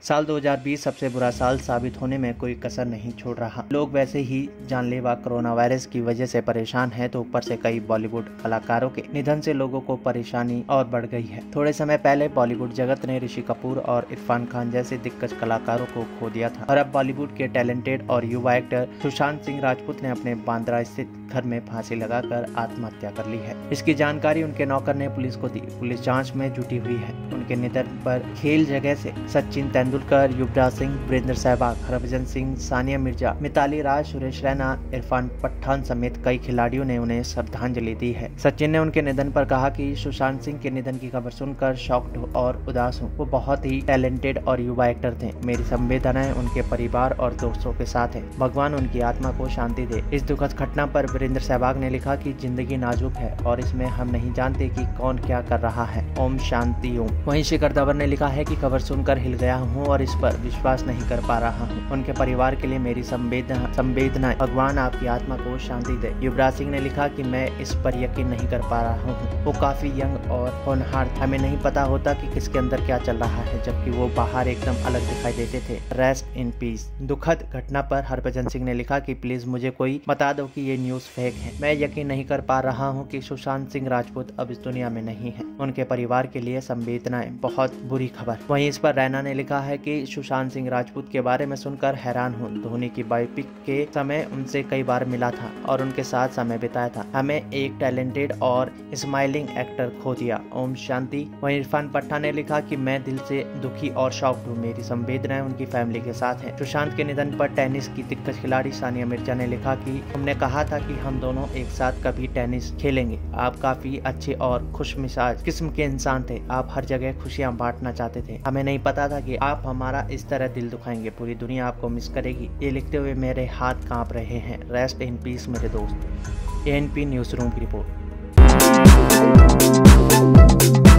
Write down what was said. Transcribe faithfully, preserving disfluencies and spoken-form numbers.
साल दो हज़ार बीस सबसे बुरा साल साबित होने में कोई कसर नहीं छोड़ रहा। लोग वैसे ही जानलेवा कोरोना वायरस की वजह से परेशान हैं, तो ऊपर से कई बॉलीवुड कलाकारों के निधन से लोगों को परेशानी और बढ़ गई है। थोड़े समय पहले बॉलीवुड जगत ने ऋषि कपूर और इरफान खान जैसे दिग्गज कलाकारों को खो दिया था और अब बॉलीवुड के टैलेंटेड और युवा एक्टर सुशांत सिंह राजपूत ने अपने बांद्रा स्थित घर में फांसी लगाकर आत्महत्या कर ली है। इसकी जानकारी उनके नौकर ने पुलिस को दी। पुलिस जांच में जुटी हुई है। उनके निधन पर खेल जगह से सचिन तेंदुलकर, युवराज सिंह, वीरेंद्र सहवाग, हरभजन सिंह, सानिया मिर्जा, मिताली राज, सुरेश रैना, इरफान पठान समेत कई खिलाड़ियों ने उन्हें श्रद्धांजलि दी है। सचिन ने उनके निधन पर कहा कि सुशांत सिंह के निधन की खबर सुनकर शॉक्ड और उदास हूँ। वो बहुत ही टैलेंटेड और युवा एक्टर थे। मेरी संवेदनाएं उनके परिवार और दोस्तों के साथ है। भगवान उनकी आत्मा को शांति दे। इस दुखद घटना पर वीरेंद्र सहवाग ने लिखा कि जिंदगी नाजुक है और इसमें हम नहीं जानते कि कौन क्या कर रहा है। ओम शांति ओम। वहीं शिखर धवन ने लिखा है कि खबर सुनकर हिल गया हूँ और इस पर विश्वास नहीं कर पा रहा हूँ। उनके परिवार के लिए मेरी संवेदना संवेदनाएं भगवान आपकी आत्मा को शांति दे। युवराज सिंह ने लिखा कि मैं इस पर यकीन नहीं कर पा रहा हूँ। वो काफी यंग और होनहार, हमें नहीं पता होता कि किसके अंदर क्या चल रहा है, जबकि वो बाहर एकदम अलग दिखाई देते थे। Rest in peace. दुखद घटना पर हरभजन सिंह ने लिखा कि प्लीज मुझे कोई बता दो कि ये न्यूज फेक है। मैं यकीन नहीं कर पा रहा हूँ कि सुशांत सिंह राजपूत अब इस दुनिया में नहीं है। उनके परिवार के लिए संवेदनाएं बहुत बुरी खबर। वहीं इस पर रैना ने लिखा है कि सुशांत सिंह राजपूत के बारे में सुनकर हैरान हूँ। धोनी की बायोपिक के समय उनसे कई बार मिला था और उनके साथ समय बिताया था। हमें एक टैलेंटेड और स्माइलिंग एक्टर खो दिया। ओम शांति। वहीं इरफान पठान ने लिखा कि मैं दिल से दुखी और शॉक्ड हूँ। मेरी संवेदनाएं उनकी फैमिली के साथ है। सुशांत के निधन पर टेनिस की दिग्गज खिलाड़ी सानिया मिर्जा ने लिखा कि हमने कहा था कि हम दोनों एक साथ कभी टेनिस खेलेंगे। आप काफी अच्छे और खुश मिजाज किस्म के इंसान थे। आप हर जगह खुशियां बांटना चाहते थे। हमें नहीं पता था कि आप हमारा इस तरह दिल दुखाएंगे। पूरी दुनिया आपको मिस करेगी। ये लिखते हुए मेरे हाथ कांप रहे हैं। रेस्ट इन पीस मेरे दोस्त। A N P news room की रिपोर्ट।